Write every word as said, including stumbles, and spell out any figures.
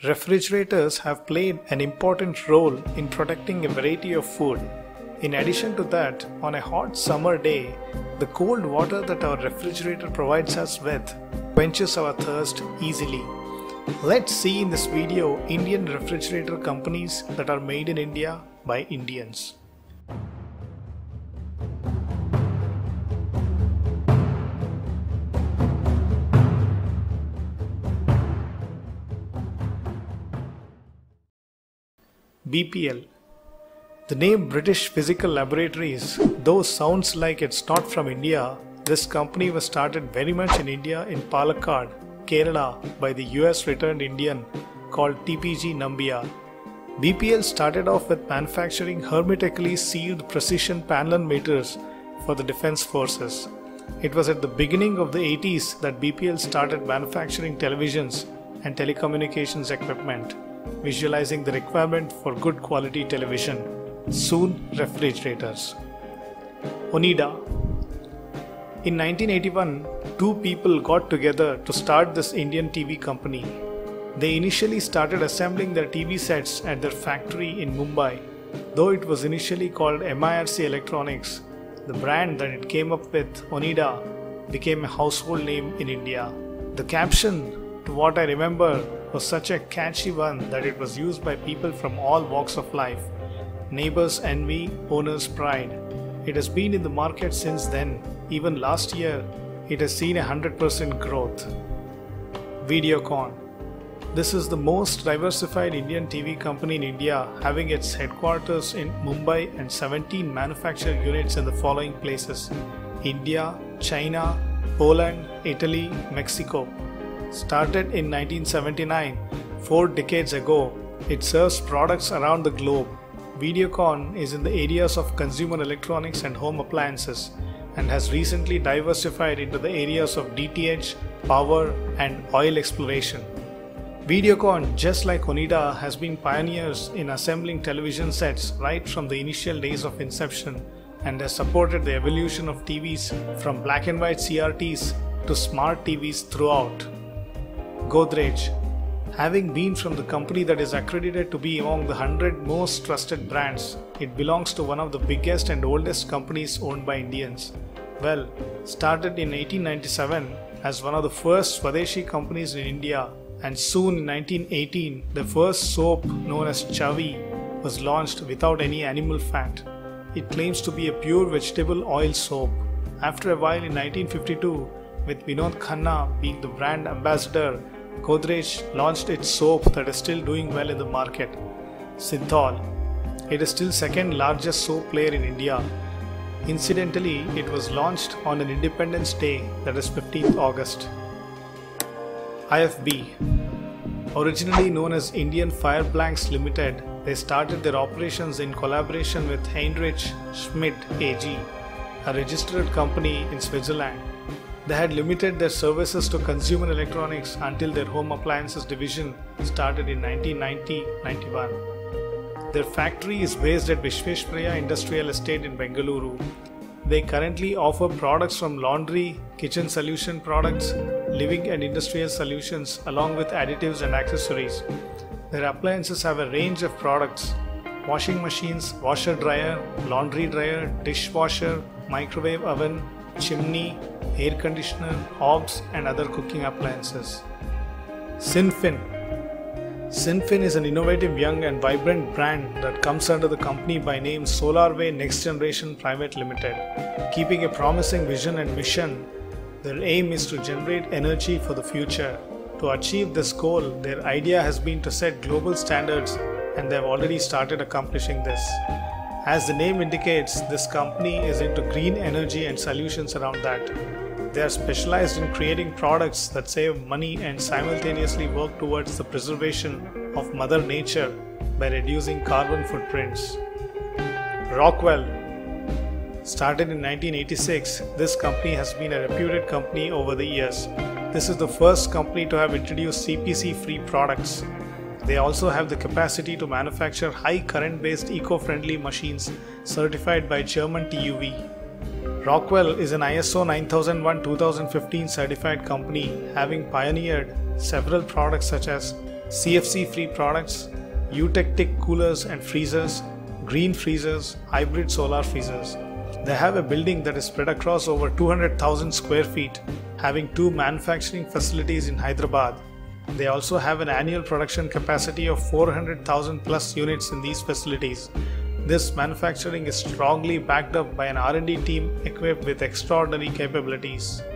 Refrigerators have played an important role in protecting a variety of food. In addition to that, on a hot summer day, the cold water that our refrigerator provides us with quenches our thirst easily. Let's see in this video Indian refrigerator companies that are made in India by Indians. B P L. The name British Physical Laboratories, though sounds like it's not from India, this company was started very much in India in Palakkad, Kerala by the U S returned Indian called T P G Nambiar. B P L started off with manufacturing hermetically sealed precision panel meters for the defense forces. It was at the beginning of the eighties that B P L started manufacturing televisions and telecommunications equipment, visualizing the requirement for good quality television, soon refrigerators. Onida. In nineteen eighty-one, two people got together to start this Indian T V company. They initially started assembling their T V sets at their factory in Mumbai. Though it was initially called M I R C Electronics, the brand that it came up with, Onida, became a household name in India. The caption, to what I remember, was such a catchy one that it was used by people from all walks of life. Neighbors envy, owners pride. It has been in the market since then. Even last year, it has seen a one hundred percent growth. Videocon. This is the most diversified Indian T V company in India, having its headquarters in Mumbai and seventeen manufacturing units in the following places: India, China, Poland, Italy, Mexico. Started in nineteen seventy-nine, four decades ago, it serves products around the globe. Videocon is in the areas of consumer electronics and home appliances and has recently diversified into the areas of D T H, power and oil exploration. Videocon, just like Onida, has been pioneers in assembling television sets right from the initial days of inception and has supported the evolution of T Vs from black and white C R Ts to smart T Vs throughout. Godrej. Having been from the company that is accredited to be among the one hundred most trusted brands, it belongs to one of the biggest and oldest companies owned by Indians. Well, started in eighteen ninety-seven as one of the first Swadeshi companies in India, and soon in nineteen eighteen the first soap known as Chavi was launched without any animal fat. It claims to be a pure vegetable oil soap. After a while in nineteen fifty-two, with Vinod Khanna being the brand ambassador, Godrej launched its soap that is still doing well in the market, Synthol. It is still second largest soap player in India. Incidentally, it was launched on an Independence Day, that is fifteenth August. I F B. Originally known as Indian Fire Blanks Limited, they started their operations in collaboration with Heinrich Schmidt A G, a registered company in Switzerland. They had limited their services to consumer electronics until their home appliances division started in nineteen ninety to ninety-one. Their factory is based at Vishveshvaraya Industrial Estate in Bengaluru. They currently offer products from laundry, kitchen solution products, living and industrial solutions along with additives and accessories. Their appliances have a range of products: washing machines, washer dryer, laundry dryer, dishwasher, microwave oven, chimney, air conditioner, hobs and other cooking appliances. Sinfin. Sinfin is an innovative young and vibrant brand that comes under the company by name SolarWay Next Generation Private Limited. Keeping a promising vision and mission, their aim is to generate energy for the future. To achieve this goal, their idea has been to set global standards, and they have already started accomplishing this. As the name indicates, this company is into green energy and solutions around that. They are specialized in creating products that save money and simultaneously work towards the preservation of Mother Nature by reducing carbon footprints. Rockwell. Started in nineteen eighty-six, this company has been a reputed company over the years. This is the first company to have introduced C P C-free products. They also have the capacity to manufacture high current-based eco-friendly machines certified by German T U V. Rockwell is an I S O nine thousand one two thousand fifteen certified company, having pioneered several products such as C F C-free products, eutectic coolers and freezers, green freezers, hybrid solar freezers. They have a building that is spread across over two hundred thousand square feet, having two manufacturing facilities in Hyderabad. They also have an annual production capacity of four hundred thousand plus units in these facilities. This manufacturing is strongly backed up by an R and D team equipped with extraordinary capabilities.